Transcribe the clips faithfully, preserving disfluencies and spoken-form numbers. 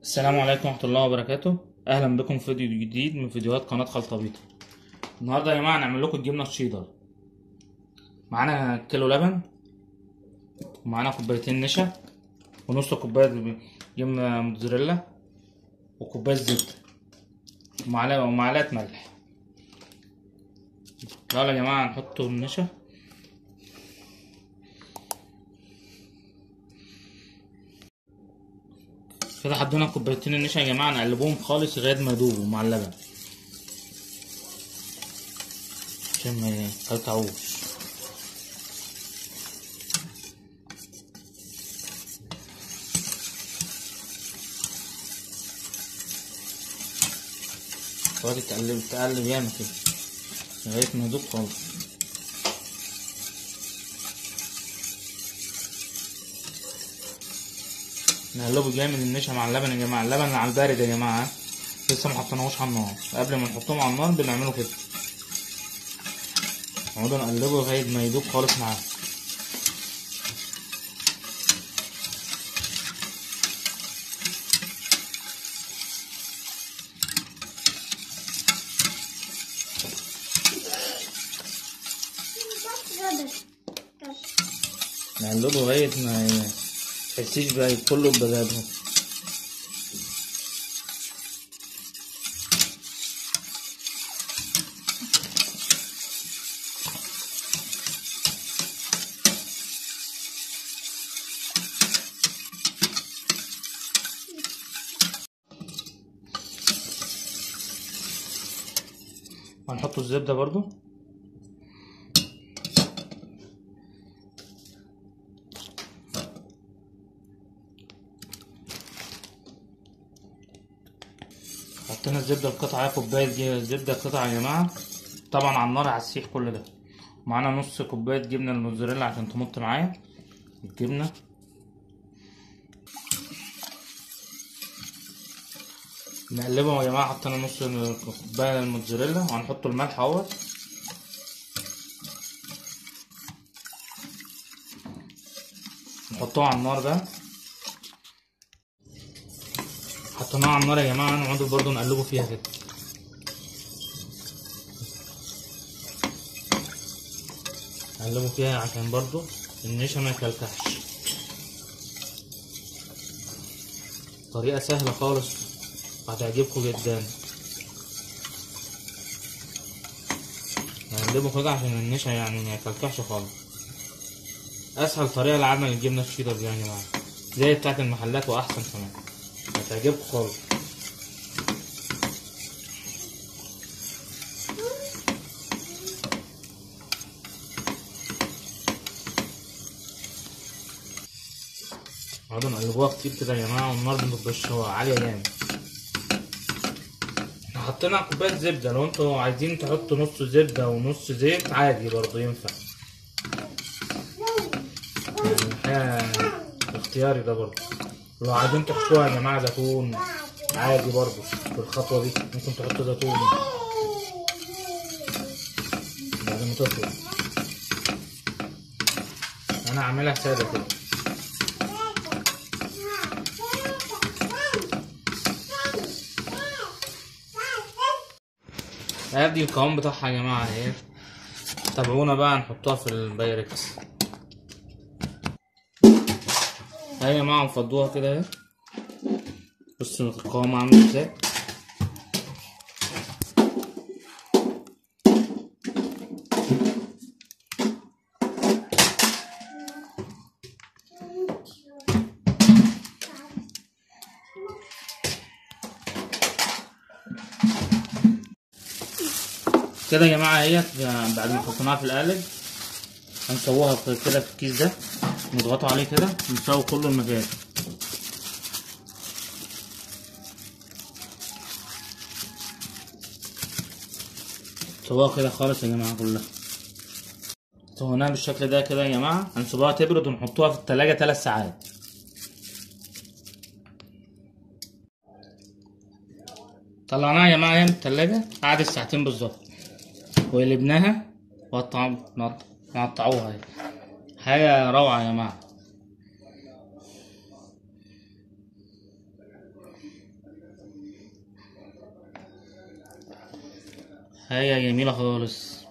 السلام عليكم ورحمة الله وبركاته. أهلا بكم في فيديو جديد من فيديوهات قناة خلطبيطة. النهاردة يا جماعة هنعمل لكم الجبنة الشيدر. معانا كيلو لبن، ومعانا كوبايتين نشا، ونص كوباية جبنة موتزاريلا، وكوباية زبدة، ومعلقة ومعلقة ملح. يلا يا جماعة نحط النشا. كده حطينا كوبايتين النشا يا جماعة، نقلبوهم خالص لغاية ما يدوبوا مع اللبن عشان ما يقطعوش. تقعد تقلب تقلب ياما كده لغاية ما يدوب خالص. نقلبه جامد النشا مع اللبن يا جماعة. اللبن على البارد يا جماعة، لسه ما حطيناهوش على النار. قبل ما نحطهم على النار بنعمله كده، نقعد نقلبه لغاية ما يدوب خالص معاه. نقلبه لغاية ما متحسيش بقى كله ببلادهم. هنحط الزبدة برضو. حطينا الزبدة القطعة، كوباية زبدة قطعة يا جماعة. طبعا على النار هتسيح كل ده. معانا نص كوباية جبنة الموتزاريلا عشان تمط معايا الجبنة. نقلبهم يا جماعة. حطينا نص كوباية الموتزاريلا، وهنحط الملح اهوت. نحطوه على النار بقى. حطيناها على النار يا جماعة، نقعد برضو نقلبه فيها كده. نقلبه فيها عشان برضو النشا ما يكلكعش. طريقة سهلة خالص وهتعجبكم جدا. نقلبه كده عشان النشا يعني ما يكلكعش خالص. اسهل طريقة لعمل الجبنة الشيدر دي يا جماعة، زي بتاعت المحلات واحسن كمان، هتعجبكم خالص. نقعدوا نقلبوها كتير كده يا جماعة، والنار متبقاش عالية جامد. احنا حطينا كوباية زبدة، لو انتوا عايزين تحطوا نص زبدة ونص زيت عادي برضه ينفع، يعني حاجة اختياري ده برضه. لو عايزين تحطوها يا جماعة زيتون عادي برضه، في الخطوة دي ممكن تحطوا زيتون بعد ما تطلع. انا عاملها سادة كده. ادي القوام بتاعها يا جماعة اهي. تابعونا بقى نحطها في البايركس اهي يا جماعة، نفضوها كده اهي. بصوا القوام عامل ازاي. كده يا جماعة اهي. بعد ما حطيناها في القالب هنسووها كده في الكيس ده، نضغطوا عليه كده نسوي كله المكان. سووها كده خالص يا جماعة كلها. سويناها بالشكل ده كده يا جماعة. هنسيبوها تبرد ونحطوها في التلاجة تلات ساعات. طلعناها يا جماعة من التلاجة قعدت ساعتين بالظبط، وقلبناها وقطعوها. حاجة روعة يا جماعة. هي جميلة خالص.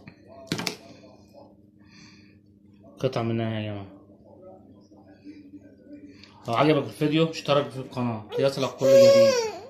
قطع منها يا جماعة. لو عجبك الفيديو اشترك في القناة ليصلك كل جديد.